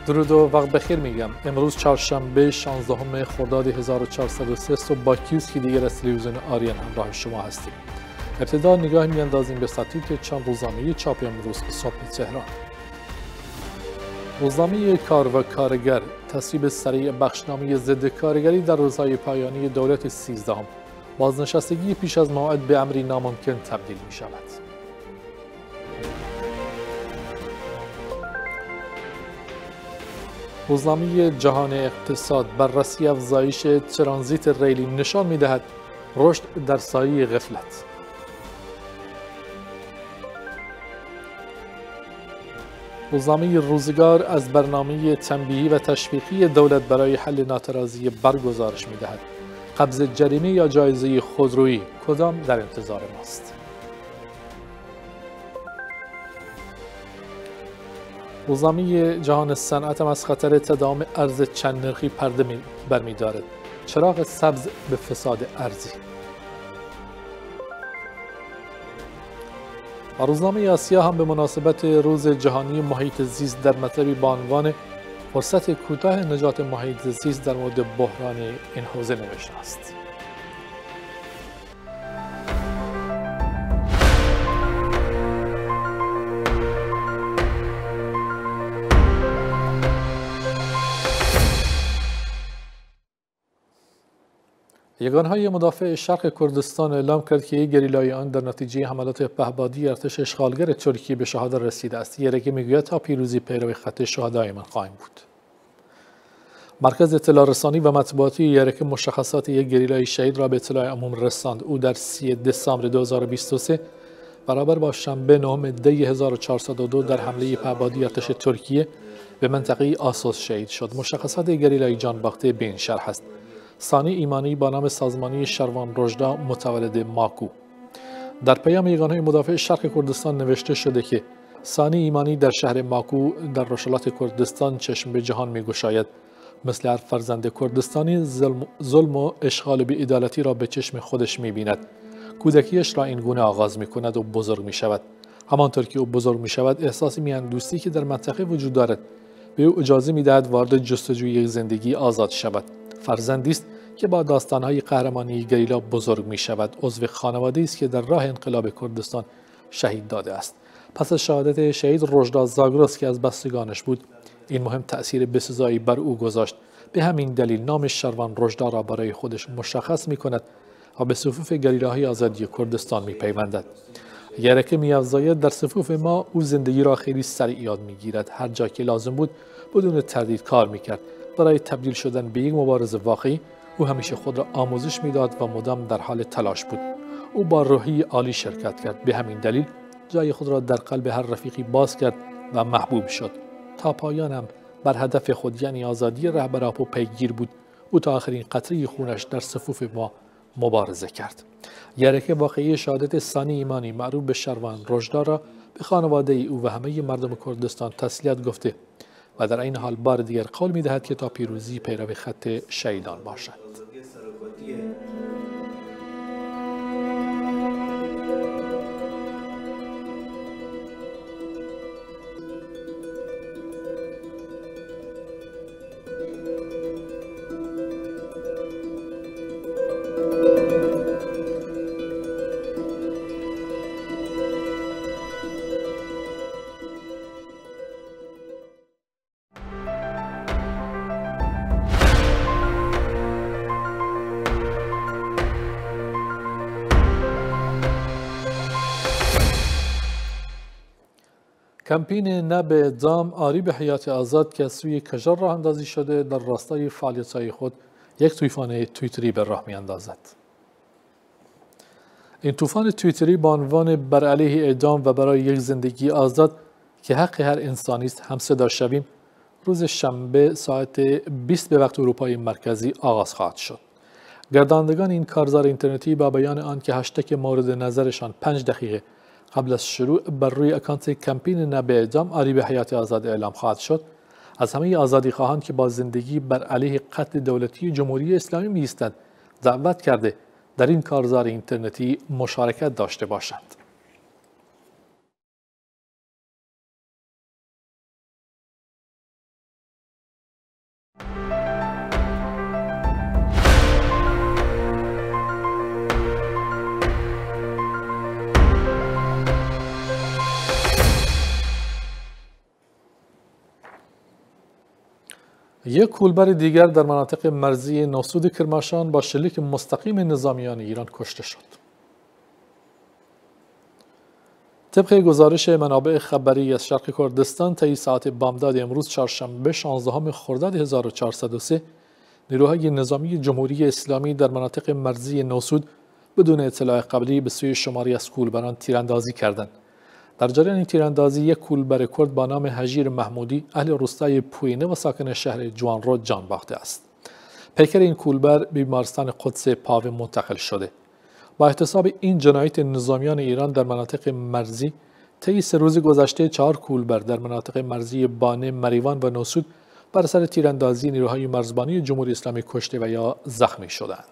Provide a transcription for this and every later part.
درود و وقت بخیر میگم. امروز چهارشنبه 16 خرداد 1403 صبح با کیوسکی دیگر از تلویزیون آریان همراه شما هستیم. ابتدا نگاه میاندازیم به سرتیتر چند روزنامه چاپ امروز صبح تهران. روزنامه کار و کارگر تصویب سریع بخشنامه ضد کارگری در روزهای پایانی دولت 13 بازنشستگی پیش از موعد به امری ناممکن تبدیل می شود. روزنامه جهان اقتصاد بررسی افزایش ترانزیت ریلی نشان می‌دهد رشد در سایه غفلت. روزنامه روزگار از برنامه تنبیهی و تشویقی دولت برای حل ناترازی برگزارش می‌دهد. قبض جریمه یا جایزه خودرویی کدام در انتظار ماست؟ روزنامه جهان صنعت از خطر تداوم ارز چند نرخی پرده برمی‌دارد. چراغ سبز به فساد ارزی. و روزنامه آسیا هم به مناسبت روز جهانی محیط زیست در مطلبی با عنوان فرصت کوتاه نجات محیط زیست در مورد بحران این حوزه نوشته است. یگانهای مدافع شرق کردستان اعلام کرد که گریلای آن در نتیجه حملات پهپادی ارتش اشغالگر ترکیه به شهادت رسیده است. یرگه میگوید تا پیروزی پیرو خط شهدای من خواهیم بود. مرکز اطلاع رسانی و مطبوعاتی یرگه مشخصات یک گریلای شهید را به اطلاع عموم رساند. او در 3 دسامبر 2023 برابر با شنبه 9 دی 1402 در حمله پهپادی ارتش ترکیه به منطقه آسوس شهید شد. مشخصات گریلای جانباخته به این شرح است: ثانی ایمانی با نام سازمانی شروان رژدا متولد ماکو. در پیام یگانهای مدافع شرق کردستان نوشته شده که ثانی ایمانی در شهر ماکو در رشلات کردستان چشم به جهان می‌گشاید. مثل هر فرزند کردستانی ظلم و اشغال بی‌عدالتی را به چشم خودش می‌بیند. کودکیش را این گونه آغاز می‌کند و بزرگ می‌شود. همانطور که او بزرگ می‌شود احساس میهن‌دوستی که در منطقه وجود دارد به او اجازه می‌دهد وارد جستجوی یک زندگی آزاد شود. فرزندی است که با داستان‌های قهرمانی گریلا بزرگ می‌شود. عضو خانواده‌ای است که در راه انقلاب کردستان شهید داده است. پس از شهادت شهید رژدا زاگرس که از بستگانش بود، این مهم تأثیر بسزایی بر او گذاشت. به همین دلیل نام شروان رژدا را برای خودش مشخص می‌کند و به صفوف گریلاهای آزادی کردستان می‌پیوندد. یرکه می‌افزاید در صفوف ما او زندگی را خیلی سریع یاد می‌گیرد. هر جا که لازم بود بدون تردید کار می‌کرد. برای تبدیل شدن به یک مبارز واقعی او همیشه خود را آموزش میداد و مدام در حال تلاش بود. او با روحی عالی شرکت کرد. به همین دلیل جای خود را در قلب هر رفیقی باز کرد و محبوب شد. تا پایان هم بر هدف خود یعنی آزادی رهبراپو پیگیر بود. او تا آخرین قطره خونش در صفوف ما مبارزه کرد. یرکه واقعی شهادت ثانی ایمانی معروف به شروان رژدا را به خانواده او و همه مردم کردستان تسلیت گفته و در این حال بار دیگر قول می‌دهد که تا پیروزی پیرو خط شهیدان باشد. کمپین نه به اعدام آری به حیات آزاد که از سوی کجار راه اندازی شده در راستای فعالیت‌های خود یک طوفان توییتری به راه می‌اندازد. این طوفان توییتری با عنوان بر علیه اعدام و برای یک زندگی آزاد که حق هر انسانی است هم صدا شویم روز شنبه ساعت 20 به وقت اروپای مرکزی آغاز خواهد شد. گردانندگان این کارزار اینترنتی با بیان آن که هشتگ مورد نظرشان 5 دقیقه قبل از شروع بر روی اکانت کمپین نه به اعدام آری به حیات آزاد اعلام خواهد شد، از همه آزادی خواهان که با زندگی بر علیه قتل دولتی جمهوری اسلامی می‌ایستند دعوت کرده در این کارزار اینترنتی مشارکت داشته باشند. یک کولبر دیگر در مناطق مرزی نوسود کرماشان با شلیک مستقیم نظامیان ایران کشته شد. طبق گزارش منابع خبری از شرق کردستان، طی ساعت بامداد امروز چهارشنبه 16 خرداد 1403 نیروهای نظامی جمهوری اسلامی در مناطق مرزی نوسود بدون اطلاع قبلی به سوی شماری از کولبران تیراندازی کردند. در جریان این تیراندازی یک کولبر کرد با نام هجیر محمودی اهل روستای پوینه و ساکن شهر جوانرود جان باخته است. پیکر این کولبر به بیمارستان قدس پاوه منتقل شده. با احتساب این جنایت نظامیان ایران در مناطق مرزی، طی 3 روز گذشته 4 کولبر در مناطق مرزی بانه، مریوان و نوسود بر اثر تیراندازی نیروهای مرزبانی جمهوری اسلامی کشته و یا زخمی شدند.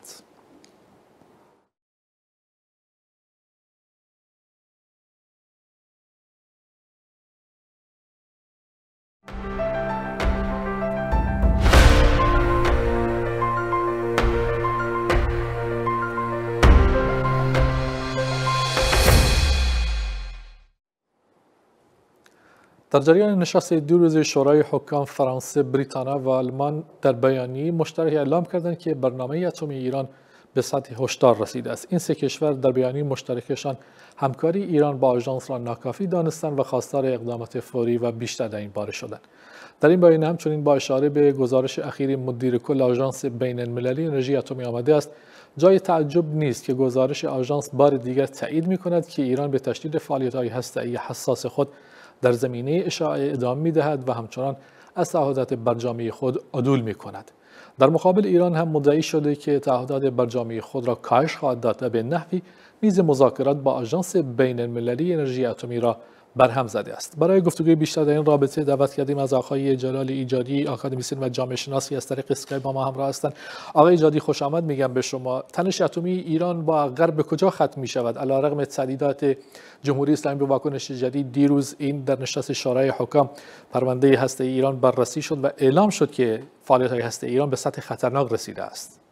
در جریان نشست 2 روزه شورای حکام فرانسه، بریتانیا و آلمان در بیانیه مشترک اعلام کردند که برنامه اتمی ایران به سطح هشدار رسیده است. این 3 کشور در بیانیه مشترکشان همکاری ایران با آژانس را ناکافی دانستند و خواستار اقدامات فوری و بیشتر در این باره شدند. در این بیانیه همچنین با اشاره به گزارش اخیر مدیر کل آژانس بین المللی انرژی اتمی آمده است جای تعجب نیست که گزارش آژانس بار دیگر تایید می‌کند که ایران به تشدید فعالیت‌های هسته‌ای حساس خود در زمینه اشاعه ادامه می‌دهد و همچنان از تعهدات برجامی خود عدول می‌کند. در مقابل ایران هم مدعی شده که تعهدات برجامی خود را کاهش خواهد داد و به نحوی نیز مذاکرات با آژانس بین المللی انرژی اتمی را برهم زده است. برای گفتگوی بیشتر در این رابطه دعوت کردیم از آقای جلال ایجادی، آکادمیسین و جامعه شناسی از طریق اسکایپ با ما همراه هستند. آقای ایجادی خوش آمد میگم به شما. تنش اتمی ایران با غرب به کجا ختم می شود؟ علیرغم تهدیدات جمهوری اسلامی به واکنش جدید، دیروز این در نشست شورای حکام پرونده هسته ایران بررسی شد و اعلام شد که فعالیت‌های هسته ایران به سطح خطرناک رسیده است.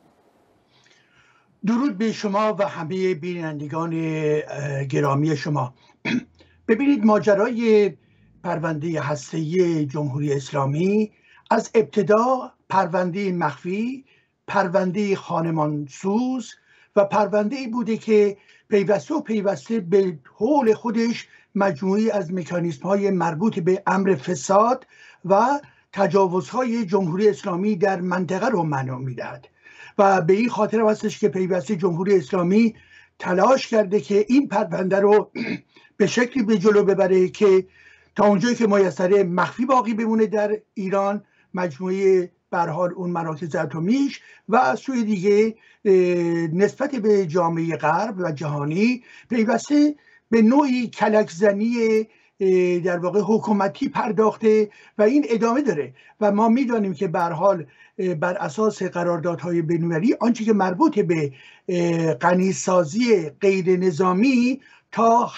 درود به شما و همه بینندگان گرامی شما. ببینید، ماجرای پرونده هسته‌ای جمهوری اسلامی از ابتدا پرونده مخفی، پرونده خانمانسوز و پرونده‌ای بوده که پیوسته به حول خودش مجموعی از مکانیزم‌های مربوط به امر فساد و تجاوزهای جمهوری اسلامی در منطقه رو معنا می‌دهد و به این خاطر هستش که پیوسته جمهوری اسلامی تلاش کرده که این پرونده رو به شکلی به جلو ببره که تا اونجایی که میسره مخفی باقی بمونه در ایران، مجموعه به هر حال اون مراکز اتمیش، و از سوی دیگه نسبت به جامعه غرب و جهانی پیوسته به نوعی کلک زنی در واقع حکومتی پرداخته و این ادامه داره و ما میدانیم که به هر حال بر اساس قراردادهای بین‌المللی آنچه که مربوط به غنیسازی غیر نظامی تا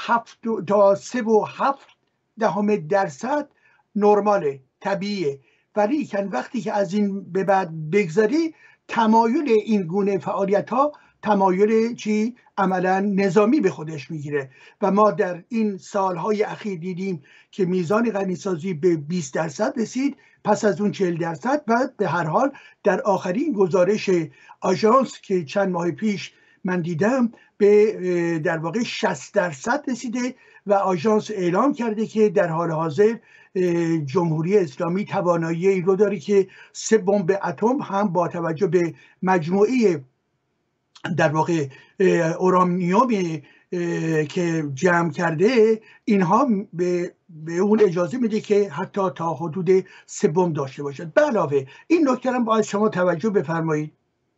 3.7% نرماله، طبیعیه، ولی وقتی که از این به بعد بگذاری تمایل این گونه فعالیت ها تمایل عملا نظامی به خودش میگیره و ما در این سالهای اخیر دیدیم که میزان غنیسازی به 20% رسید، پس از اون 40% و به هر حال در آخرین گزارش آژانس که چند ماه پیش من دیدم به در واقع 60% رسیده و آژانس اعلام کرده که در حال حاضر جمهوری اسلامی توانایی این رو داره که 3 بمب اتم هم با توجه به مجموعه در واقع اورانیومی که جمع کرده، اینها به اون اجازه میده که حتی تا حدود 3 بمب داشته باشد. به علاوه این نکته هم باید شما توجه بفرمایید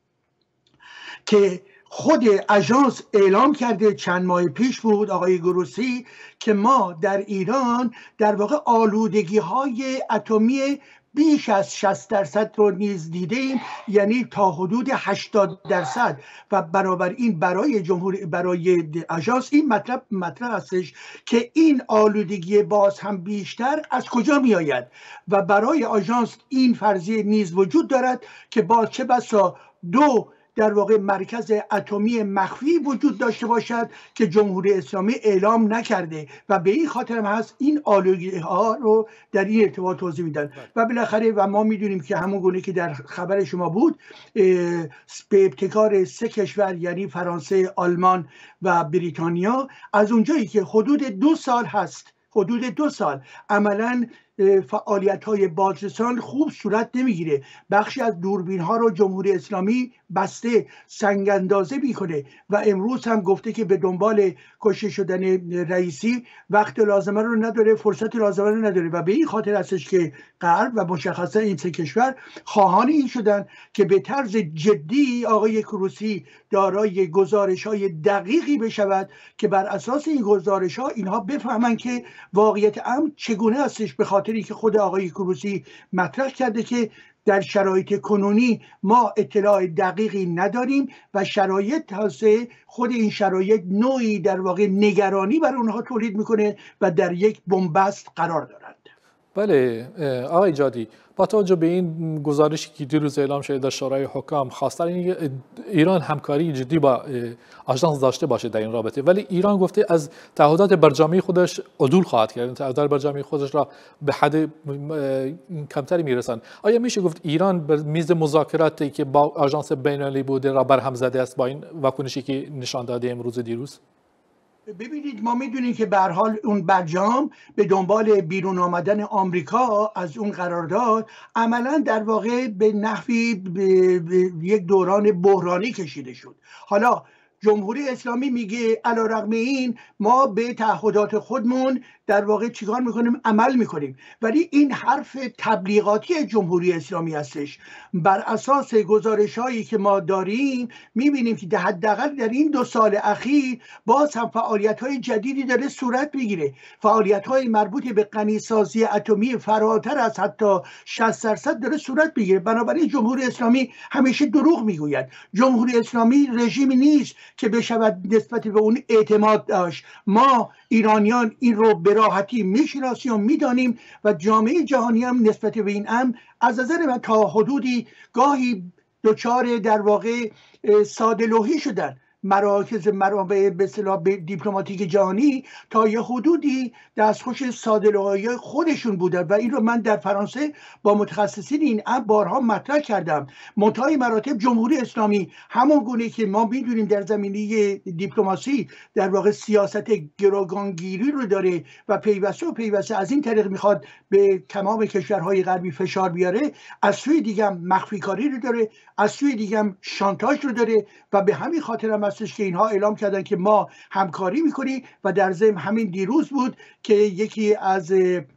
که خود آژانس اعلام کرده، چند ماه پیش بود آقای گروسی، که ما در ایران در واقع آلودگی های اتمی بیش از 60% رو نیز دیدیم، یعنی تا حدود 80%، و بنابراین برای آژانس این مطرح هستش که این آلودگی باز هم بیشتر از کجا می آید و برای آژانس این فرضیه نیز وجود دارد که باز چه بسا 2 در واقع مرکز اتمی مخفی وجود داشته باشد که جمهوری اسلامی اعلام نکرده و به این خاطر هم هست این آلودگی ها رو در این ارتباط توضیح میدن. و بالاخره و ما میدونیم که همون گونه که در خبر شما بود، به ابتکار 3 کشور یعنی فرانسه، آلمان و بریتانیا، از اونجایی که حدود 2 سال هست، حدود 2 سال عملاً فعالیت‌های بازرسان خوب صورت نمیگیره. بخشی از دوربین‌ها رو جمهوری اسلامی بسته، سنگ اندازه میکنه و امروز هم گفته که به دنبال کشته شدن رئیسی وقت لازمه رو نداره، فرصت لازمه رو نداره و به این خاطر هستش که غرب و مشخصا این 3 کشور خواهان این شدن که به طرز جدی آقای کروسی دارای گزارش‌های دقیقی بشود که بر اساس این گزارش‌ها اینها بفهمن که واقعیت امر چگونه هستش، به خاطری که خود آقای کروسی مطرح کرده که در شرایط کنونی ما اطلاع دقیقی نداریم و شرایط تازه خود این شرایط نوعی در واقع نگرانی بر اونها تولید میکنه و در یک بنبست قرار دارند. بله آقای جادی، با توجه به این گزارشی که دیروز اعلام شده در شورای حکام، خواستن ایران همکاری جدی با آژانس داشته باشه در این رابطه، ولی ایران گفته از تعهدات برجامی خودش عدول خواهد کرد، تعهدات برجامی خودش را به حد کمتری میرسند. آیا میشه گفت ایران بر میز مذاکراتی که با آژانس بین‌المللی بوده را برهم زده است با این واکنشی که نشان داده امروز دیروز؟ ببینید، ما میدونیم که به هر حال اون برجام به دنبال بیرون آمدن آمریکا از اون قرارداد عملا در واقع به نحوی به یک دوران بحرانی کشیده شد. حالا جمهوری اسلامی میگه علیرغم این ما به تعهدات خودمون در واقع چیکار میکنیم؟ عمل میکنیم. ولی این حرف تبلیغاتی جمهوری اسلامی هستش. بر اساس گزارش هایی که ما داریم میبینیم که حداقل در این 2 سال اخیر باز هم فعالیت های جدیدی داره صورت میگیره، فعالیت های مربوط به غنیسازی اتمی فراتر از حتی 60% داره صورت میگیره. بنابراین جمهوری اسلامی همیشه دروغ میگوید. جمهوری اسلامی رژیمی نیست که بشود نسبت به اون اعتماد داشت. ما ایرانیان این رو به راحتی میشناسیم و میدانیم و جامعه جهانی هم نسبت به این امر از نظر من تا حدودی گاهی دچار در واقع ساده لوحی شدن. مراکز منابع به اصطلاح دیپلماتیک جهانی تا یه حدودی دستخوش ساده لوحی خودشون بودن و این رو من در فرانسه با متخصصین این امر بارها مطرح کردم. منتهای مراتب جمهوری اسلامی همون گونه که ما میدونیم در زمینه دیپلماسی در واقع سیاست گروگانگیری رو داره و پیوسته از این طریق میخواد به تمام کشورهای غربی فشار بیاره، از سوی دیگه هم مخفی کاری رو داره، از سوی دیگه هم شانتاژ رو داره و به همین خاطر هم هستش که اینها اعلام کردن که ما همکاری میکنیم. و در ضمن همین دیروز بود که یکی از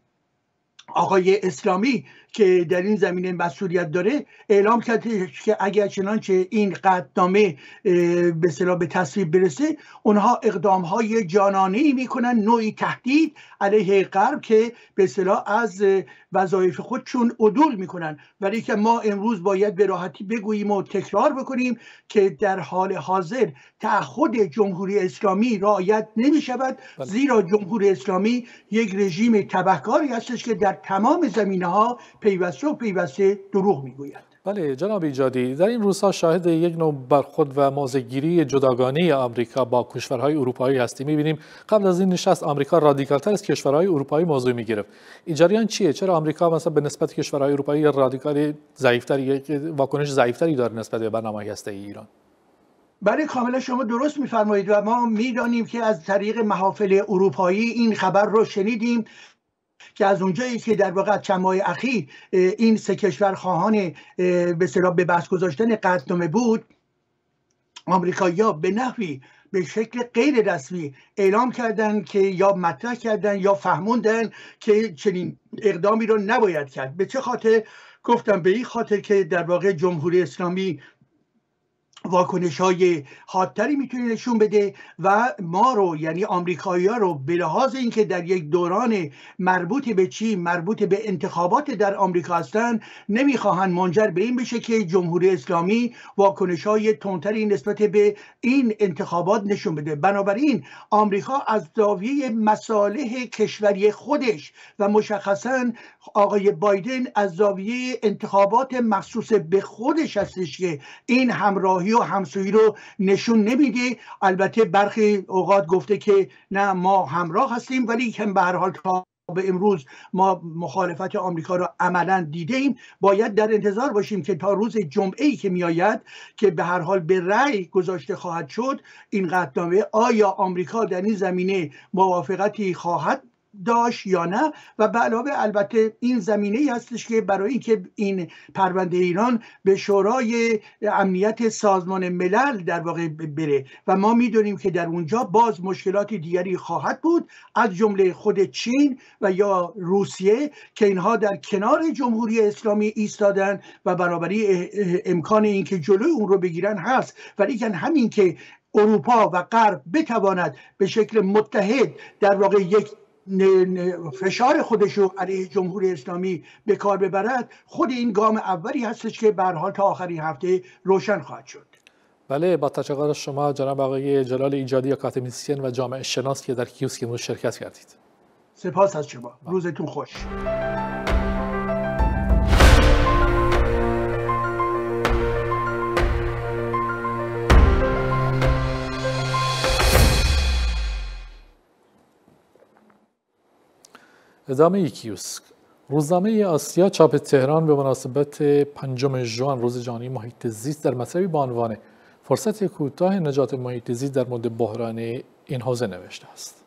آقای اسلامی که در این زمینه مسئولیت داره اعلام کرد که اگر چنانچه این قطعنامه به اصطلاح به تصویب برسه، اونها اقدامهای جانانه‌ای میکنن، نوعی تهدید علیه غرب که به اصطلاح از وظایف خودشون عدول میکنن. ولی که ما امروز باید به راحتی بگوییم و تکرار بکنیم که در حال حاضر تعهد جمهوری اسلامی رعایت نمیشود، زیرا جمهوری اسلامی یک رژیم تبهکاری هستش که در تمام زمینه‌ها پیوسته دروغ میگوید. بله جناب ایجادی، در این روزها شاهد یک نوع برخورد و موضع‌گیری جداگانه آمریکا با کشورهای اروپایی هستیم. می‌بینیم قبل از این نشست آمریکا رادیکال‌تر از کشورهای اروپایی موضوع می‌گرفت. این جریان چیه؟ چرا آمریکا مثلا به نسبت کشورهای اروپایی رادیکال ضعیف‌تری، واکنش ضعیف‌تری داره نسبت به برنامه‌های هسته‌ای ایران؟ بله کاملا شما درست می‌فرمایید و ما می‌دانیم که از طریق محافل اروپایی این خبر رو شنیدیم که از اونجایی که در واقع چند ماه اخیر این 3 کشور خواهان به اصطلاح به بحث گذاشتن قطعنامه بود، آمریکایی‌ها به نحوی به شکل غیر رسمی اعلام کردن که یا مطرح کردن یا فهموندن که چنین اقدامی رو نباید کرد. به چه خاطر؟ گفتم به این خاطر که در واقع جمهوری اسلامی واکنش‌های حادتری میتونه نشون بده و ما رو یعنی آمریکایی‌ها رو به لحاظ اینکه در یک دوران مربوط به چی؟ مربوط به انتخابات در آمریکا هستن، نمیخواهند منجر به این بشه که جمهوری اسلامی واکنش‌های تندتری نسبت به این انتخابات نشون بده. بنابراین آمریکا از زاویه مصالح کشوری خودش و مشخصاً آقای بایدن از زاویه انتخابات مخصوص به خودش هستش که این همراهی و همسویی رو نشون نمیده. البته برخی اوقات گفته که نه ما همراه هستیم، ولی که به هر حال تا به امروز ما مخالفت آمریکا رو عملا دیده ایم. باید در انتظار باشیم که تا روز جمعه‌ای که میآید که به هر حال به رأی گذاشته خواهد شد این قطعنامه، آیا آمریکا در این زمینه موافقتی خواهد داشت یا نه. و به علاوه البته این زمینه ای هستش که برای اینکه این پرونده ایران به شورای امنیت سازمان ملل در واقع بره و ما میدونیم که در اونجا باز مشکلات دیگری خواهد بود، از جمله خود چین و یا روسیه که اینها در کنار جمهوری اسلامی ایستادن و برابری امکان اینکه جلوی اون رو بگیرن هست. ولی همین که اروپا و غرب بتواند به شکل متحد در واقع یک فشار خودش رو علیه جمهوری اسلامی به کار ببرد، خود این گام اولی هستش که به هر حال تا آخرین هفته روشن خواهد شد. بله، با تشکر از شما جناب آقای جلال ایجادی، اکادمیسین و جامعه شناس که در کیوسک امروز شرکت کردید. سپاس از شما. روزتون خوش. ادامه کیوسک. روزنامه آسیا چاپ تهران به مناسبت 5 ژوئن روز جهانی محیط زیست در مطلبی با عنوان فرصت کوتاه نجات محیط زیست در مورد بحران این حوزه نوشته است.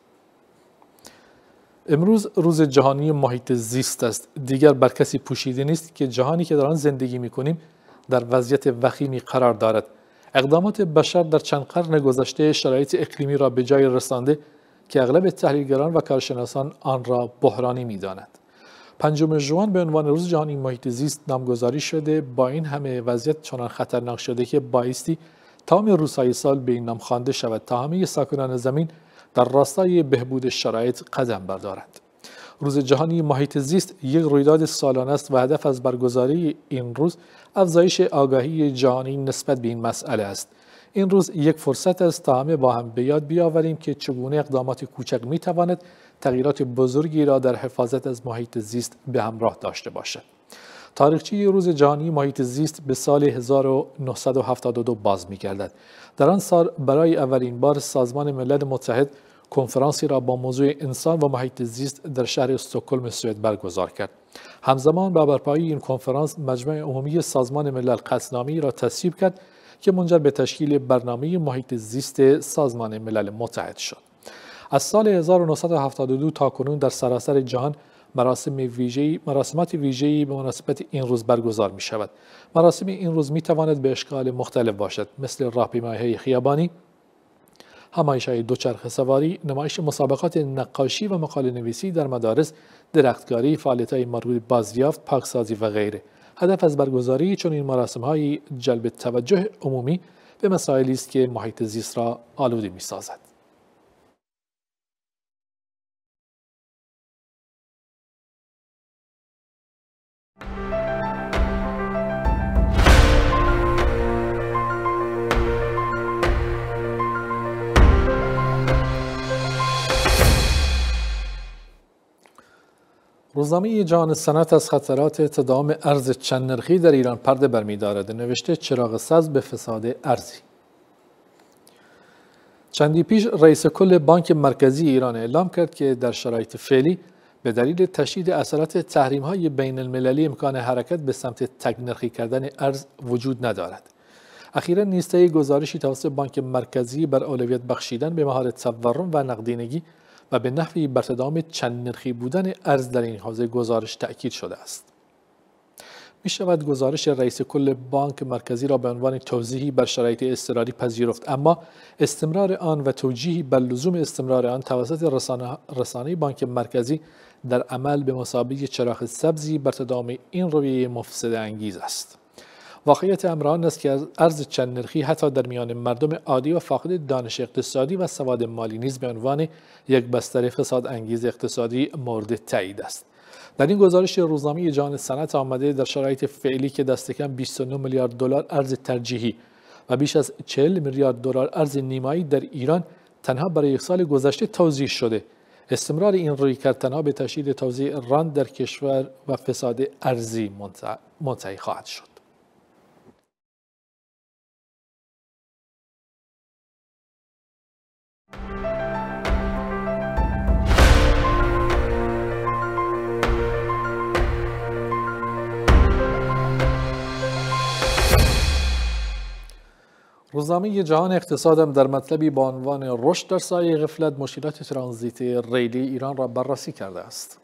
امروز روز جهانی محیط زیست است. دیگر بر کسی پوشیده نیست که جهانی که در آن زندگی می‌کنیم در وضعیت وخیمی قرار دارد. اقدامات بشر در چند قرن گذشته شرایط اقلیمی را به جای رسانده که اغلب تحلیلگران و کارشناسان آن را بحرانی می‌دانند. 5 ژوئن به عنوان روز جهانی محیط زیست نامگذاری شده. با این همه وضعیت چنان خطرناک شده که بایستی تمام روزهای سال به این نام خوانده شود تا همه ساکنان زمین در راستای بهبود شرایط قدم بردارند. روز جهانی محیط زیست یک رویداد سالانه است و هدف از برگزاری این روز افزایش آگاهی جهانی نسبت به این مسئله است. این روز یک فرصت است تا همه با هم به یاد بیاوریم که چگونه اقدامات کوچک میتواند تغییرات بزرگی را در حفاظت از محیط زیست به همراه داشته باشد. تاریخچه روز جهانی محیط زیست به سال 1972 باز می‌گردد. در آن سال برای اولین بار سازمان ملل متحد کنفرانسی را با موضوع انسان و محیط زیست در شهر استکهلم سوئد برگزار کرد. همزمان با برپایی این کنفرانس مجمع عمومی سازمان ملل قطعنامه‌ای را تصویب کرد که منجر به تشکیل برنامه محیط زیست سازمان ملل متحد شد. از سال 1972 تا کنون در سراسر جهان مراسمات ویژه‌ای به مناسبت این روز برگزار می شود. مراسم این روز می تواند به اشکال مختلف باشد، مثل راهپیمایی‌های خیابانی، همایش‌های دوچرخه سواری، نمایش مسابقات نقاشی و مقاله نویسی در مدارس، درختکاری، فعالیت‌های مربوط به بازیافت، پاکسازی و غیره. هدف از برگزاری چنین مراسم‌های جلب توجه عمومی به مسائلی است که محیط زیست را آلوده می‌سازد. روزنامه جهان صنعت از خطرات تداوم ارز چند نرخی در ایران پرده برمی‌دارد. نوشته چراغ سبز به فساد ارزی. چندی پیش رئیس کل بانک مرکزی ایران اعلام کرد که در شرایط فعلی به دلیل تشدید اثرات تحریم‌های بین المللی امکان حرکت به سمت تک نرخی کردن ارز وجود ندارد. اخیراً نیز گزارشی توسط بانک مرکزی بر اولویت بخشیدن به مهار تورم و نقدینگی و به نحوی بر تداوم چند نرخی بودن ارز در این حوزه گزارش تأکید شده است. می شود گزارش رئیس کل بانک مرکزی را به عنوان توضیحی بر شرایط اضطراری پذیرفت، اما استمرار آن و توجیهی بر لزوم استمرار آن توسط رسانه بانک مرکزی در عمل به مثابه چراغ سبزی بر تداوم این رویه مفسده انگیز است. واقعیت امر آن است که ارز چند نرخی حتی در میان مردم عادی و فاقد دانش اقتصادی و سواد مالی نیز به عنوان یک بستر فساد انگیز اقتصادی مورد تایید است. در این گزارش روزنامه جهان صنعت آمده در شرایط فعلی که دست کم 29 میلیارد دلار ارز ترجیحی و بیش از 40 میلیارد دلار ارز نیمایی در ایران تنها برای یک سال گذشته توزیع شده، استمرار این رویکرد تنها به تشدید توزیع راند در کشور و فساد ارزی منتهی خواهد شد. روزنامه جهان اقتصاد هم در مطلبی با عنوان رشد در سایه غفلت مشکلات ترانزیت ریلی ایران را بررسی کرده است.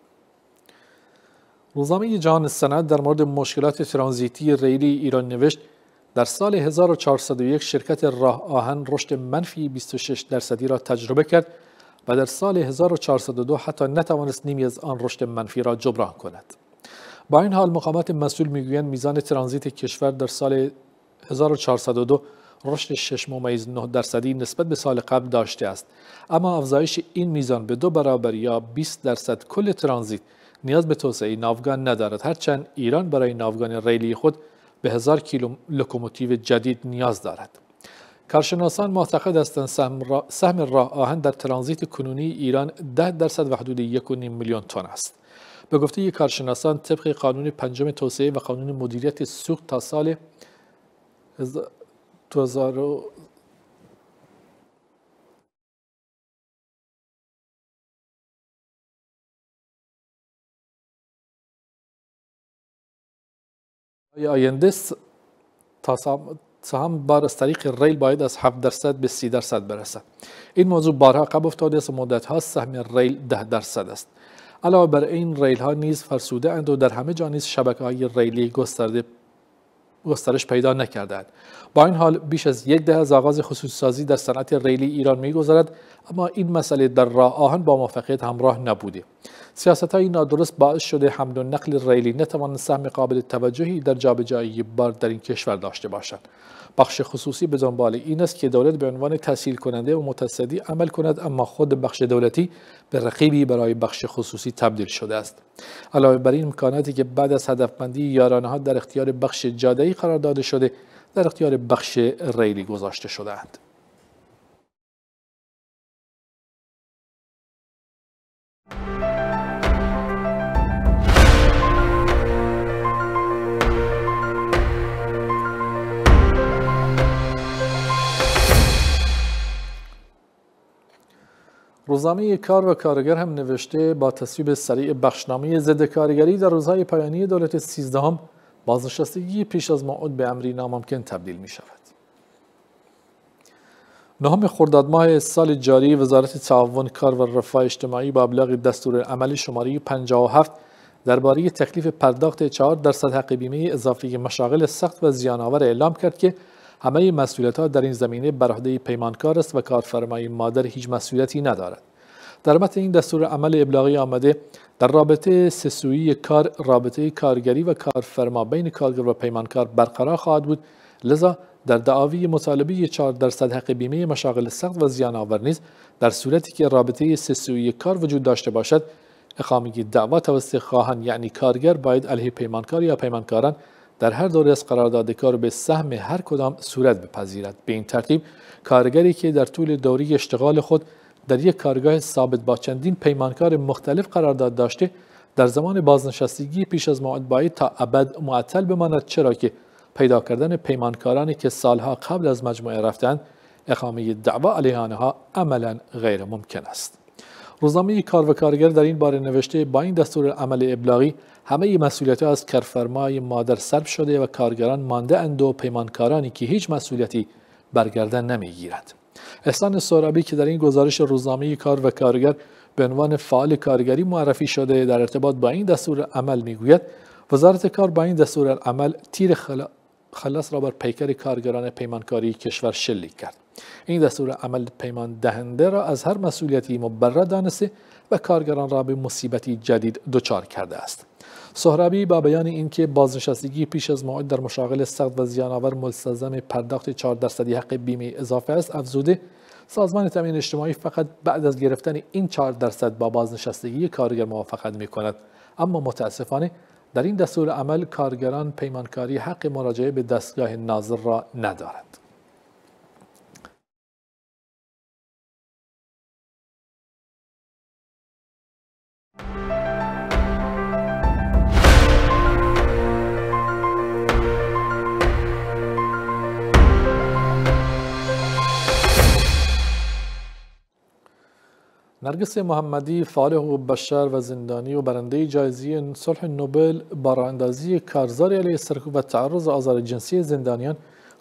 روزنامه جهان سند در مورد مشکلات ترانزیتی ریلی ایران نوشت در سال 1401 شرکت راه آهن رشد منفی 26% را تجربه کرد و در سال 1402 حتی نتوانست نیمی از آن رشد منفی را جبران کند. با این حال مقامات مسئول میگویند میزان ترانزیت کشور در سال 1402 رشد 6.9% نسبت به سال قبل داشته است، اما افزایش این میزان به 2 برابر یا 20% کل ترانزیت نیاز به توسعه ناوگان ندارد، هرچند ایران برای ناوگان ریلی خود به 1000 لوکوموتیو جدید نیاز دارد. کارشناسان معتقد هستند سهم راه آهن در ترانزیت کنونی ایران 10% و حدود 1.5 میلیون تن است. به گفته کارشناسان طبق قانون پنجم توسعه و قانون مدیریت سوق تا سال 2000 آینده سهام بار از طریق ریل باید از 7% به 30% برسد. این موضوع بارها قبل افتاده است و مدت‌ها سهم ریل 10% است. علاوه بر این ریل ها نیز فرسوده اند و در همه جا نیز شبکه‌های ریلی گسترش پیدا نکردند. با این حال بیش از 10 دهه از آغاز خصوصی‌سازی در صنعت ریلی ایران می‌گذرد، اما این مسئله در راه آهن با موفقیت همراه نبوده. سیاست‌های نادرست باعث شده حمل و نقل ریلی نتواند سهم قابل توجهی در جابجایی بار در این کشور داشته باشد. بخش خصوصی به دنبال این است که دولت به عنوان تسهیل کننده و متصدی عمل کند، اما خود بخش دولتی به رقیبی برای بخش خصوصی تبدیل شده است. علاوه بر این امکاناتی که بعد از هدفمندی یارانه‌ها در اختیار بخش جاده‌ای قرار داده شده، در اختیار بخش ریلی گذاشته شده‌اند. روزنامه کار و کارگر هم نوشته با تصویب سریع بخشنامه ضد کارگری در روزهای پایانی دولت 13 بازنشستگی پیش از موعود به امری ناممکن تبدیل می شود. 9 خرداد ماه سال جاری وزارت تعاون کار و رفاه اجتماعی با ابلاغ دستورالعمل شماره 57 درباره تکلیف پرداخت 4% حق بیمه اضافی مشاغل سخت و زیان‌آور اعلام کرد که همه مسئولیت‌ها در این زمینه بر عهده پیمانکار است و کارفرمای مادر هیچ مسئولیتی ندارد. در متن این دستورالعمل ابلاغی آمده در رابطه سه‌سویی کار، رابطه کارگری و کارفرما بین کارگر و پیمانکار برقرار خواهد بود، لذا در دعاوی مطالبه 4% حق بیمه مشاغل سخت و زیان‌آور نیز در صورتی که رابطه سه‌سویی کار وجود داشته باشد، اقامه دعوا توسط خواهان یعنی کارگر باید علیه پیمانکار یا پیمانکاران در هر دوره از قرارداد کار به سهم هر کدام صورت بپذیرد. به این ترتیب کارگری که در طول دوره اشتغال خود در یک کارگاه ثابت با چندین پیمانکار مختلف قرارداد داشته، در زمان بازنشستگی پیش از موعد باید تا ابد معطل بماند، چرا که پیدا کردن پیمانکارانی که سالها قبل از مجموعه رفتند اقامه دعوا علیه آنها عملا غیر ممکن است. روزنامه کار و کارگر در این باره نوشته با این دستورالعمل ابلاغی همه مسئولیت‌ها از کارفرمای مادر سلب شده و کارگران مانده اند و پیمانکارانی که هیچ مسئولیتی بر گردن نمیگیرند. احسان سهرابی که در این گزارش روزنامه کار و کارگر به عنوان فعال کارگری معرفی شده در ارتباط با این دستورالعمل میگوید وزارت کار با این دستورالعمل تیر خلاص را بر پیکر کارگران پیمانکاری کشور شلیک کرد. این دستورالعمل پیمان دهنده را از هر مسئولیتی مبرا دانسته و کارگران را به مصیبتی جدید دچار کرده است. سهرابی با بیان اینکه بازنشستگی پیش از موعد در مشاغل سخت و زیان‌آور ملزم پرداخت 4% حق بیمه اضافه است، افزوده سازمان تامین اجتماعی فقط بعد از گرفتن این 4% با بازنشستگی کارگر موافقت می‌کند، اما متاسفانه در این دستورالعمل کارگران پیمانکاری حق مراجعه به دستگاه ناظر را ندارد. نرگس محمدی فعال حقوق بشر و زندانی و برنده جایزه صلح نوبل با راه اندازی کارزار علیه سرکوب و تعرض و آزار جنسی زندانیان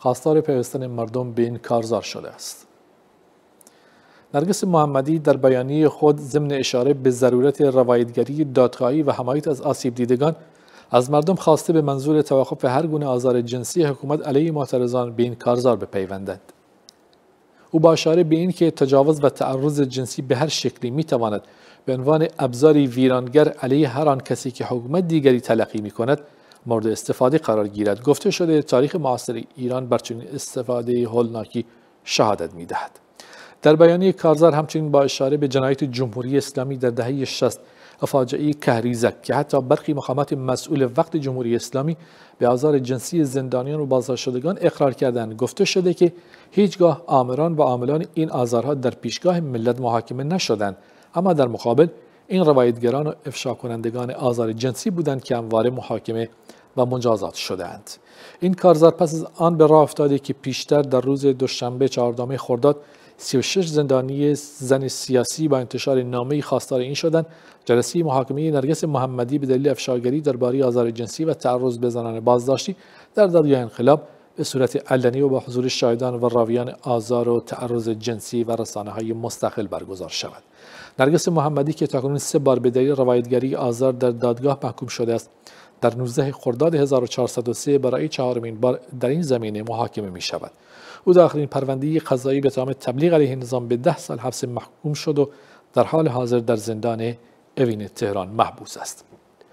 خواستار پیوستن مردم به این کارزار شده است. نرگس محمدی در بیانیه خود ضمن اشاره به ضرورت روایتگری دادخواهی و حمایت از آسیب دیدگان از مردم خواسته به منظور توقف هر گونه آزار جنسی حکومت علیه معترضان به این کارزار بپیوندند. او با اشاره به این که تجاوز و تعرض جنسی به هر شکلی میتواند به عنوان ابزاری ویرانگر علیه هر آن کسی که حکومت دیگری تلقی میکند مورد استفاده قرار گیرد. گفته شده تاریخ معاصر ایران بر چنین استفاده هولناکی شهادت میدهد. در بیانیه کارزار همچنین با اشاره به جنایت جمهوری اسلامی در دهه 60 و فاجعه کهریزک که حتی برخی مقامات مسئول وقت جمهوری اسلامی به آزار جنسی زندانیان و بازداشت شدگان اقرار کردند، گفته شده که هیچگاه آمران و عاملان این آزارها در پیشگاه ملت محاکمه نشدند، اما در مقابل این روایتگران و افشا کنندگان آزار جنسی بودند که همواره محاکمه و مجازات شدند. این کارزار پس از آن به راه افتاده که پیشتر در روز دوشنبه 14 خرداد 36 زندانی زن سیاسی با انتشار نامه‌ای خواستار این شدند جلسه محاکمه نرگس محمدی به دلیل افشاگری درباره آزار جنسی و تعرض به زنان بازداشتی در دادگاه انقلاب به صورت علنی و با حضور شاهدان و راویان آزار و تعرض جنسی و رسانه‌های مستقل برگزار شود. نرگس محمدی که تاکنون 3 بار به دلیل روایتگری آزار در دادگاه محکوم شده است، در 19 خرداد 1403 برای 4مین بار در این زمینه محاکمه می شود. او در آخرین پرونده قضایی به تهم تبلیغ علیه نظام به 10 سال حبس محکوم شد و در حال حاضر در زندان اوین تهران محبوس است.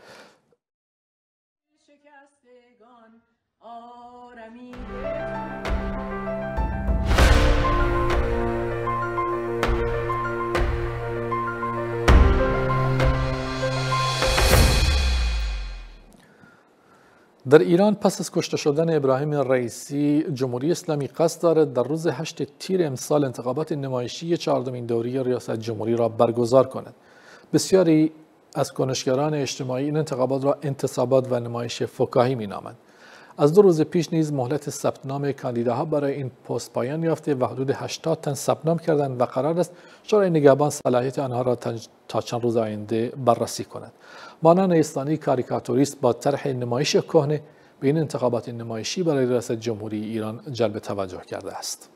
در ایران پس از کشته شدن ابراهیم رئیسی، جمهوری اسلامی قصد دارد در روز 8 تیر امسال انتخابات نمایشی 4مین دوره ریاست جمهوری را برگزار کند. بسیاری از کنشگران اجتماعی این انتخابات را انتصابات و نمایش فکاهی می‌نامند. از 2 روز پیش نیز مهلت ثبت نام کاندیداها برای این پست پایان یافته و حدود 80 تن ثبت نام کردند و قرار است شورای نگهبان صلاحیت آنها را تا چند روز آینده بررسی کند. مانا نیستانی کاریکاتوریست با طرح نمایش کهنه به این انتخابات نمایشی برای ریاست جمهوری ایران جلب توجه کرده است.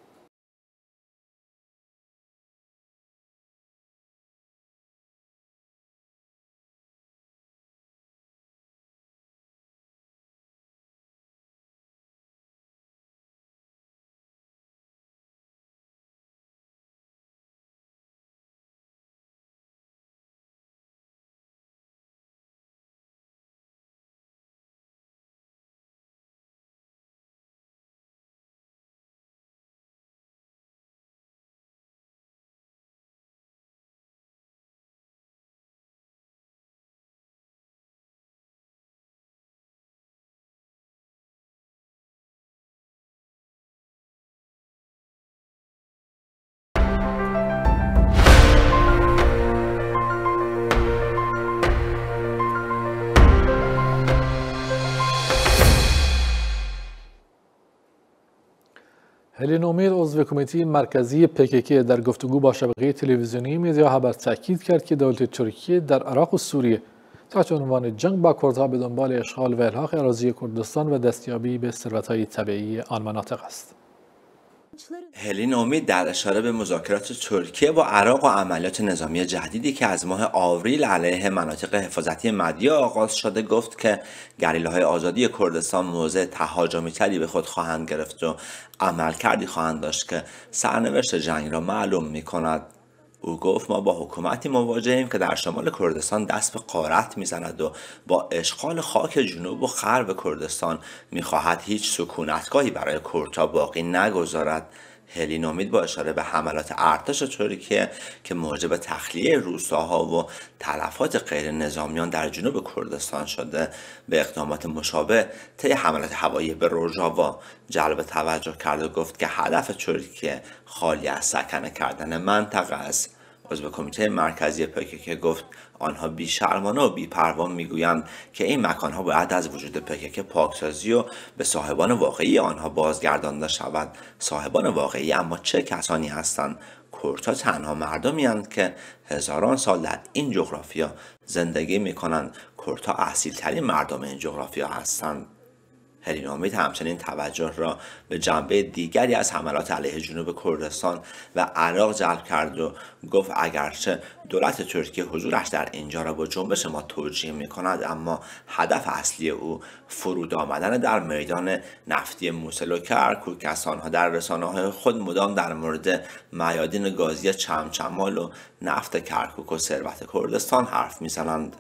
هلین امید عضو کمیته مرکزی PKK در گفتگو با شبکه تلویزیونی میدیا خبر تاکید کرد که دولت ترکیه در عراق و سوریه تحت عنوان جنگ با کردها به دنبال اشغال و الحاق اراضی کردستان و دستیابی به ثروت‌های طبیعی آن مناطق است. هلین امید در اشاره به مذاکرات ترکیه با عراق و عملیات نظامی جدیدی که از ماه آوریل علیه مناطق حفاظتی مدیا آغاز شده گفت که گریلاهای آزادی کردستان موضع تهاجمی‌تری به خود خواهند گرفت و عملکردی خواهند داشت که سرنوشت جنگ را معلوم می‌کند. او گفت ما با حکومتی مواجهیم که در شمال کردستان دست به غارت میزند و با اشغال خاک جنوب و غرب کردستان میخواهد هیچ سکونتگاهی برای کردها باقی نگذارد. هلین امید با اشاره به حملات ارتش ترکیه که موجب تخلیه روستاها و تلفات غیر نظامیان در جنوب کردستان شده به اقدامات مشابه طی حملات هوایی به روژاوا جلب توجه کرد و گفت که هدف ترکیه خالی از سکنه کردن منطقه است. عضو کمیته مرکزی PKK گفت آنها بی‌شرمانه و بی‌پروا میگویند که این مکانها باید از وجود PKK پاکسازی و به صاحبان واقعی آنها بازگردانده شود. صاحبان واقعی اما چه کسانی هستند؟ کردها تنها مردمی هستند که هزاران سال در این جغرافیا زندگی میکنند. کردها اصیل‌ترین مردم این جغرافیا هستند. هلی نومید همچنین توجه را به جنبه دیگری از حملات علیه جنوب کردستان و عراق جلب کرد و گفت اگرچه دولت ترکیه حضورش در اینجا را با جنبش ما توجیه می کند، اما هدف اصلی او فرود آمدن در میدان نفتی موصل و کرکوک است. آنها در رسانه‌های خود مدام در مورد میادین گازی چمچمال و نفت کرکوک و ثروت کردستان حرف می‌زنند.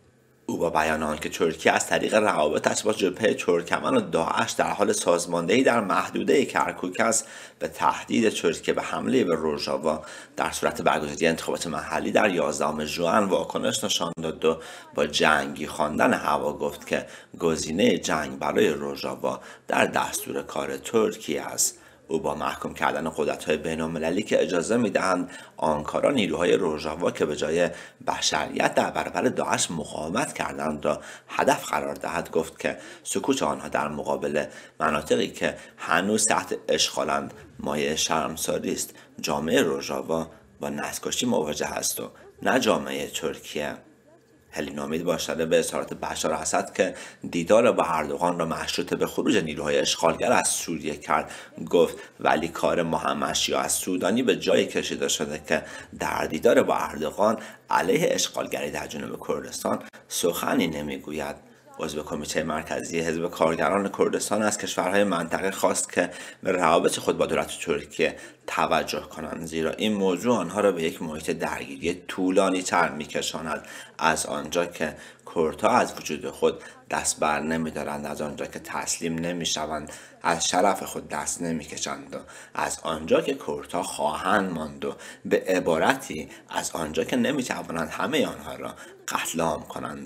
او با بیان آنکه ترکیه از طریق روابطش با جبهه ترکمن و داعش در حال سازماندهی در محدوده کرکوک است، به تهدید ترکیه به حمله به روژاوا در صورت برگزاری انتخابات محلی در 11 ژوئن واکنش نشان داد و با جنگی خواندن هوا گفت که گزینه جنگ برای روژاوا در دستور کار ترکیه است. او با محکوم کردن قدرت‌های بین‌المللی که اجازه می‌دهند آنکارا نیروهای روژاوا که به جای بشریت در برابر داعش مقاومت کردند را هدف قرار دهد، گفت که سکوت آنها در مقابل مناطقی که هنوز تحت اشغالند مایه شرمساری است. جامعه روژاوا با نسل‌کشی مواجه است و نه جامعه ترکیه. هلی نومید با اشاره به اظهارات بشار اسد که دیدار با اردوغان را مشروط به خروج نیروهای اشغالگر از سوریه کرد، گفت ولی کار محمد شیاع سودانی به جایی کشیده شده که در دیدار با اردوغان علیه اشغالگری در جنوب کردستان سخنی نمیگوید. عضو کمیته مرکزی حزب کارگران کردستان از کشورهای منطقه خواست که به روابط خود با دولت ترکیه توجه کنند، زیرا این موضوع آنها را به یک محیط درگیری طولانی تر می‌کشاند. از آنجا که کردها از وجود خود دست بر نمی‌دارند، از آنجا که تسلیم نمی‌شوند، از شرف خود دست نمی‌کشند و از آنجا که کردها خواهند ماند و به عبارتی از آنجا که نمی‌توانند همه آنها را قتل عام کنند.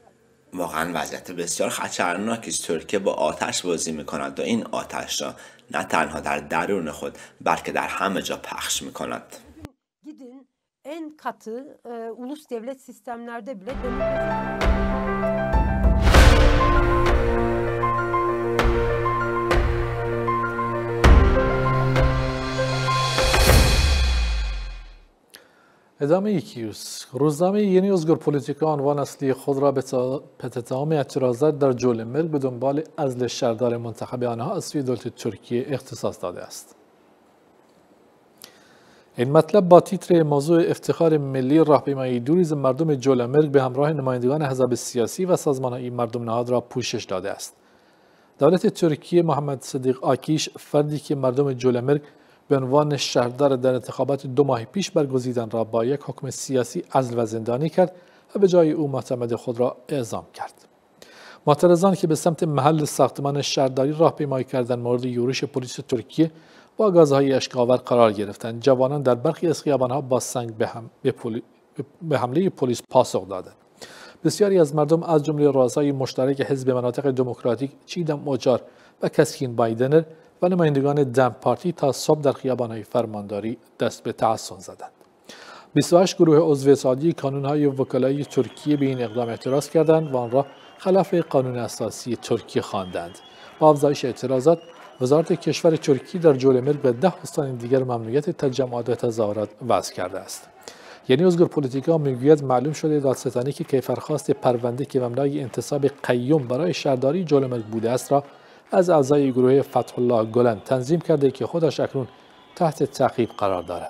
واقعا وضعیت بسیار خطرناکی است. ترکیه با آتش بازی می‌کند و این آتش را نه تنها در درون خود بلکه در همه جا پخش می‌کند. Gidin en katı ulus devlet sistemlerde bile ادامه یکیوس روزنامه یeni özgür politika عنوان اصلی خود را به اتهام اعتراضات در جولمرگ به دنبال عزل شهردار منتخب آنها از سوی دولت ترکیه اختصاص داده است. این مطلب با تیتر موضوع افتخار ملی راهپیمایی دوریز مردم جولمرگ به همراه نمایندگان احزاب سیاسی و سازمان‌های مردم نهاد را پوشش داده است. دولت ترکیه محمد صدیق آکیش، فردی که مردم جولمرگ به عنوان شهردار در انتخابات 2 ماه پیش برگزیدند را با یک حکم سیاسی عزل و زندانی کرد و به جای او معتمد خود را اعزام کرد. معترضان که به سمت محل ساختمان شهرداری راهپیمایی کردند مورد یورش پلیس ترکیه با گازهای اشک‌آور قرار گرفتند. جوانان در برخی از خیابان‌ها با سنگ به حمله پلیس پاسخ دادند. بسیاری از مردم از جمله رؤسای مشترک حزب مناطق دموکراتیک چیدم اوجار و کسکین بایدنر و نمایندگان دم پارتی تا صبح در خیابان‌های فرمانداری دست به تحصن زدند. 28 گروه عضو اتحادیه کانون‌های وکلای ترکیه به این اقدام اعتراض کردند و آن را خلاف قانون اساسی ترکیه خواندند. با افزایش اعتراضات، وزارت کشور ترکیه در جولمرگ و 10 استان دیگر ممنوعیت تجمعات و تظاهرات وضع کرده است. یعنی özgür politika میگوید معلوم شده دادستانی که کیفرخواست پرونده که مبنای انتصاب قیوم برای شهرداری جولمرگ بوده است را از اعضای گروه فتح الله گلن تنظیم کرده که خودش اکنون تحت تعقیب قرار دارد.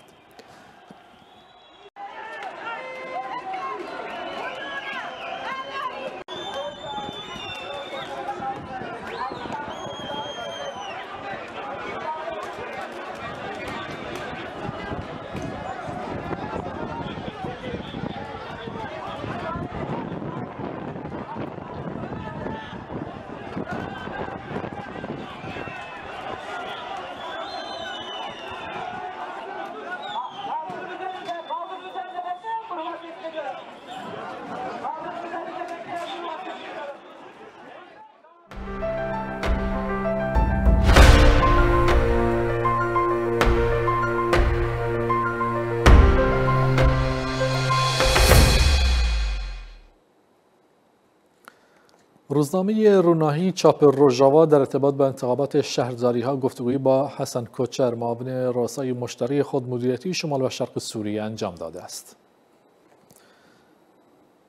روزنامه روناهی چاپ روژاوا در ارتباط با انتخابات شهرداری‌ها گفتگویی با حسن کوچر، معاون رؤسای مشترک خود مدیریتی شمال و شرق سوریه انجام داده است.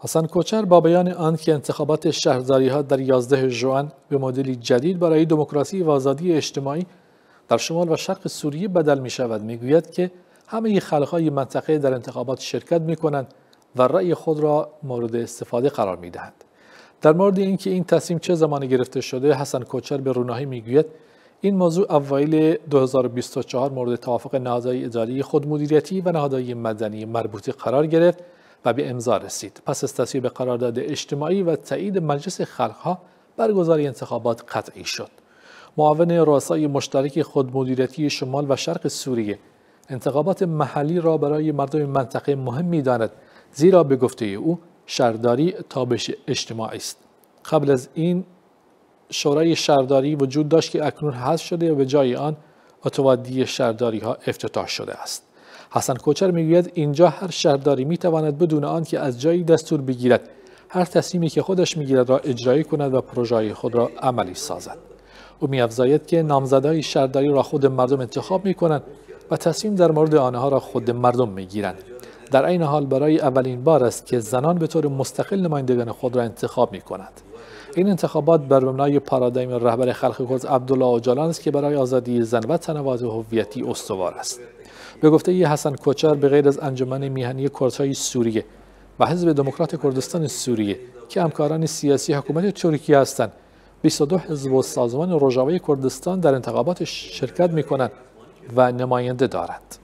حسن کوچر با بیان آنکه انتخابات شهرداری‌ها در 11 ژوئن به مدلی جدید برای دموکراسی و آزادی اجتماعی در شمال و شرق سوریه بدل می شود میگوید که همه خلق‌های منطقه در انتخابات شرکت می کنند و رأی خود را مورد استفاده قرار می دهند. در مورد اینکه این تصمیم چه زمانی گرفته شده، حسن کوچر به روناهی میگوید این موضوع اوایل 2024 مورد توافق نهادهای اداری خودمدیریتی و نهادهای مدنی مربوطه قرار گرفت و به امضا رسید. پس از تصویب قرارداد اجتماعی و تایید مجلس خلق‌ها برگزاری انتخابات قطعی شد. معاون رؤسای مشترک خودمدیریتی شمال و شرق سوریه انتخابات محلی را برای مردم منطقه مهم می‌داند، زیرا به گفته او شهرداری تابش اجتماعی است. قبل از این شورای شهرداری وجود داشت که اکنون حذف شده و به جای آن اتوادی شهرداری ها افتتاح شده است. حسن کوچر میگوید اینجا هر شهرداری میتواند بدون آنکه از جایی دستور بگیرد هر تصمیمی که خودش میگیرد را اجرایی کند و پروژه خود را عملی سازد. او می‌افزاید که نامزدهای شهرداری را خود مردم انتخاب میکنند و تصمیم در مورد آنها را خود مردم میگیرند. در این حال برای اولین بار است که زنان به طور مستقل نمایندگان خود را انتخاب میکنند. این انتخابات بر مبنای پارادایم رهبر خلق کرد عبدالله اوجالان است که برای آزادی زن و تنوع هویتی استوار است. به گفته حسن کوچر به غیر از انجمن میهنی کردهای سوریه و حزب دموکرات کردستان سوریه که همکاران سیاسی حکومت ترکیه هستند، 22 حزب و سازمان روژاوای کردستان در انتخابات شرکت می‌کنند و نماینده دارند.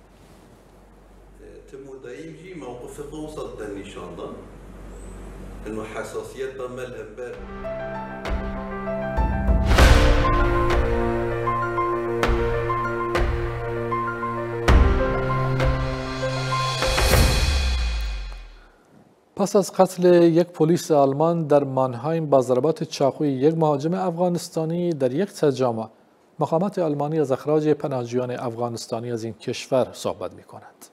پس از قتل یک پلیس آلمان در مانهایم با ضربات چاقوی یک مهاجم افغانستانی در یک تجمع، مقامات آلمانی از اخراج پناهجویان افغانستانی از این کشور صحبت می‌کنند.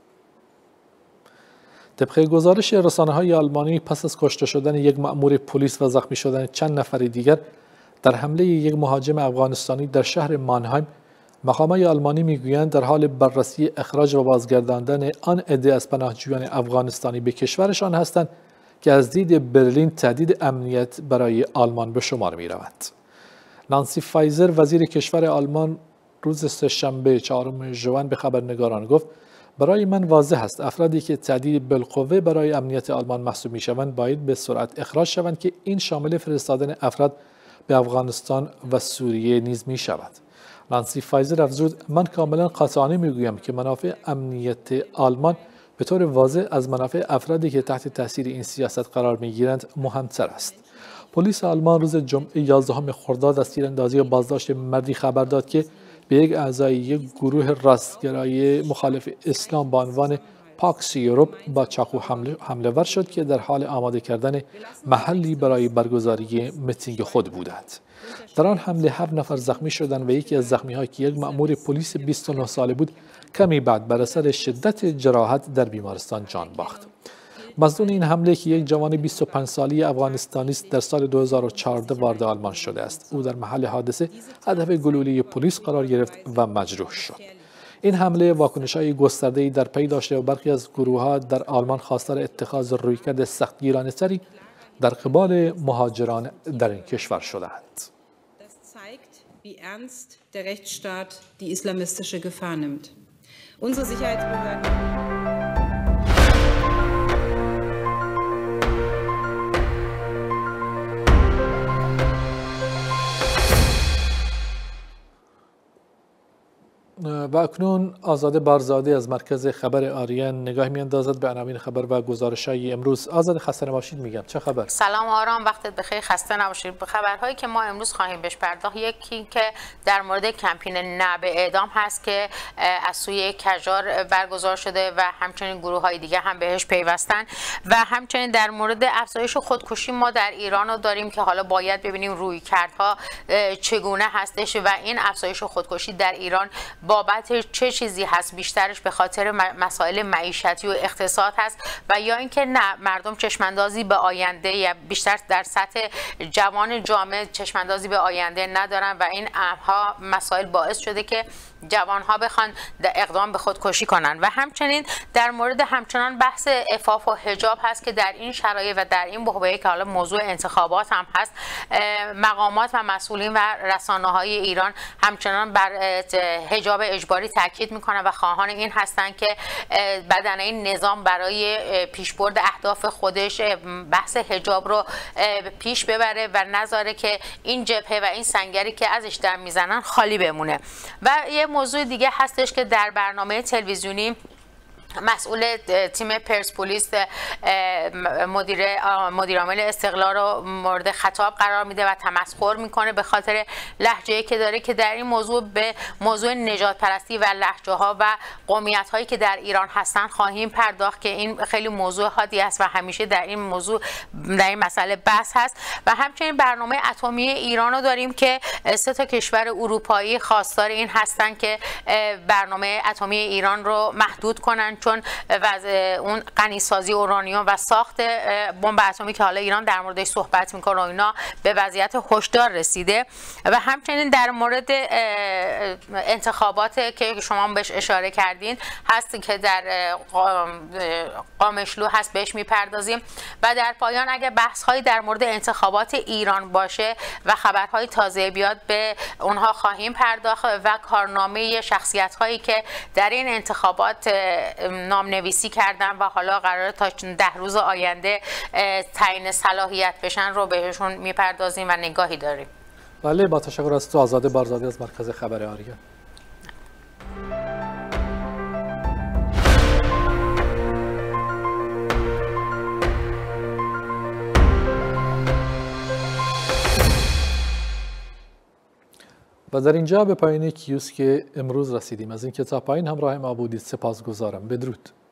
طبق گزارش رسانه‌های آلمانی، پس از کشته شدن یک مأمور پلیس و زخمی شدن چند نفر دیگر در حمله یک مهاجم افغانستانی در شهر مانهایم، مقامات آلمانی میگویند در حال بررسی اخراج و بازگرداندن آن عده از پناهجویان افغانستانی به کشورشان هستند که از دید برلین تهدید امنیت برای آلمان به شمار می‌روند. نانسی فایزر وزیر کشور آلمان روز سه‌شنبه 4 ژوئن به خبرنگاران گفت برای من واضح است افرادی که تهدید بالقوه برای امنیت آلمان محسوب می‌شوند باید به سرعت اخراج شوند که این شامل فرستادن افراد به افغانستان و سوریه نیز می‌شود. نانسی فایزر افزود من کاملا قاطعانه میگویم که منافع امنیت آلمان به طور واضح از منافع افرادی که تحت تاثیر این سیاست قرار میگیرند مهمتر است. پلیس آلمان روز جمعه 11 خرداد از تیراندازی و بازداشت مردی خبر داد که به یک اعضای یک گروه راستگرای مخالف اسلام با عنوان پاکس یوروپ با چاقو حمله ور شد که در حال آماده کردن محلی برای برگزاری میتینگ خود بودند. در آن حمله 7 نفر زخمی شدند و یکی از زخمی‌ها که یک مأمور پلیس 29 ساله بود کمی بعد بر اثر شدت جراحت در بیمارستان جان باخت. مظنون این حمله که یک جوان 25 ساله افغانستانی است در سال 2014 وارد آلمان شده است. او در محل حادثه هدف گلوله پلیس قرار گرفت و مجروح شد. این حمله واکنش‌های گسترده‌ای در پی داشته و برخی از گروه‌ها در آلمان خواستار اتخاذ رویکرد سختگیرانه‌تری در قبال مهاجران در این کشور شدند. wie ernst der Rechtsstaat die islamistische Gefahr nimmt. Unsere Sicherheitsbehörden و اکنون آزاده بارزاده از مرکز خبر آریان نگاه می‌اندازد به عناوین خبر و گزارش‌های امروز. آزاده خسته نباشید میگم. چه خبر؟ سلام آرام، وقتت بخیر، خسته نباشید. به خبرهایی که ما امروز خواهیم بهش پرداخت، یکی که در مورد کمپین نه به اعدام هست که از سوی کجار برگزار شده و همچنین گروه‌های دیگه هم بهش پیوستن و همچنین در مورد افزایش خودکشی ما در ایران رو داریم که حالا باید ببینیم رویکردها چگونه هستش و این افزایش خودکشی در ایران بابت قطعش چه چیزی هست، بیشترش به خاطر مسائل معیشتی و اقتصاد هست و یا اینکه نه مردم چشماندازی به آینده یا بیشتر در سطح جوان جامعه چشماندازی به آینده ندارن و این ها مسائل باعث شده که جوانها بخوان اقدام به خودکشی کنن. و همچنین در مورد همچنان بحث عفاف و حجاب هست که در این شرایط و در این بحبوحه که حالا موضوع انتخابات هم هست، مقامات و مسئولین و رسانه‌های ایران همچنان بر حجاب اجباری تاکید میکنن و خواهان این هستن که بدنه این نظام برای پیشبرد اهداف خودش بحث حجاب رو پیش ببره و نذاره که این جبهه و این سنگری که ازش در میزنن خالی بمونه. و یه موضوع دیگه هستش که در برنامه مسئول تیم پرسپولیس مدیر عامل استقلال رو مورد خطاب قرار میده و تمسخر میکنه به خاطر لهجه‌ای که داره که در این موضوع به موضوع نژاد پرستی و لهجه‌ها و قومیت‌هایی که در ایران هستن خواهیم پرداخت که این خیلی موضوع حادی است و همیشه در این موضوع در این مسئله بحث هست. و همچنین برنامه اتمی ایران رو داریم که 3 کشور اروپایی خواستار این هستن که برنامه اتمی ایران رو محدود کنن، چون اون غنیسازی اورانیوم و ساخت بمب اتمی که حالا ایران در موردش صحبت میکنه و اینا به وضعیت هشدار رسیده. و همچنین در مورد انتخابات که شما بهش اشاره کردین هست که در قامشلو هست بهش میپردازیم. و در پایان اگه بحث هایی در مورد انتخابات ایران باشه و خبرهای تازه بیاد به اونها خواهیم پرداخت و کارنامه شخصیت هایی که در این انتخابات نام نویسی کردن و حالا قراره تا 10 روز آینده تعیین صلاحیت بشن رو بهشون میپردازیم و نگاهی داریم. بله، با تشکر از تو آزاده بارزادی از مرکز خبر آریا. و در اینجا به پایان کیوسک امروز رسیدیم. از اینکه تا پایین همراه ما بودید سپاسگزارم. بدرود.